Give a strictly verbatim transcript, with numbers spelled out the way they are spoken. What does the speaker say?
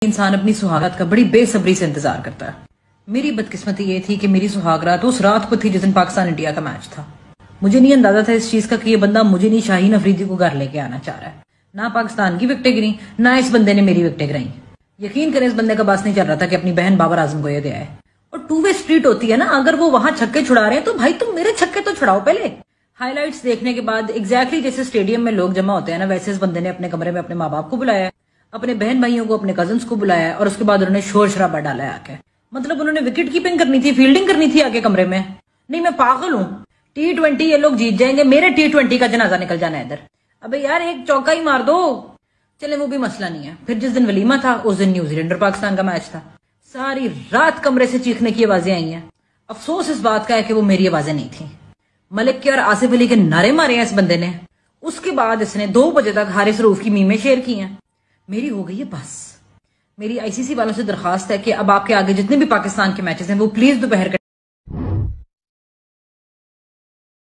इंसान अपनी सुहागरात का बड़ी बेसब्री से इंतजार करता है। मेरी बदकिस्मती ये थी कि मेरी सुहागरात उस रात को थी जिस दिन पाकिस्तान इंडिया का मैच था। मुझे नहीं अंदाजा था इस चीज का कि ये बंदा मुझे नहीं शाहीन अफरीदी को घर लेके आना चाह रहा है। ना पाकिस्तान की विकेटें गिरी, ना इस बंदे ने मेरी विकेटें गिराई। यकीन करें इस बंदे का बस नहीं चल रहा था कि अपनी बहन बाबर आजम को ये दे आए। और टू वे स्ट्रीट होती है ना, अगर वो वहां छक्के छुड़ा रहे हैं तो भाई तुम मेरे छक्के तो छुड़ाओ पहले। हाइलाइट्स देखने के बाद एग्जैक्टली जैसे स्टेडियम में लोग जमा होते हैं ना, वैसे इस बंदे ने अपने कमरे में अपने माँ बाप को बुलाया, अपने बहन भाइयों को, अपने कजन्स को बुलाया और उसके बाद उन्होंने शोर शराबा डाला है आके। मतलब उन्होंने विकेट कीपिंग करनी थी, फील्डिंग करनी थी आके कमरे में। नहीं मैं पागल हूँ, टी ट्वेंटी ये लोग जीत जाएंगे, मेरे टी ट्वेंटी का जनाजा निकल जाना है इधर। अबे यार एक चौका ही मार दो, चले वो भी मसला नहीं है। फिर जिस दिन वलीमा था उस दिन न्यूजीलैंड और पाकिस्तान का मैच था। सारी रात कमरे से चीखने की आवाजें आई हैं। अफसोस इस बात का है कि वो मेरी आवाजें नहीं थी। मलिक के और आसिफ अली के नारे मारे हैं इस बंदे ने। उसके बाद इसने दो बजे तक हारिस रऊफ की मीमें शेयर की हैं। मेरी हो गई है बस। मेरी आईसीसी वालों से दरखास्त है कि अब आपके आगे जितने भी पाकिस्तान के मैचेस हैं वो प्लीज दोपहर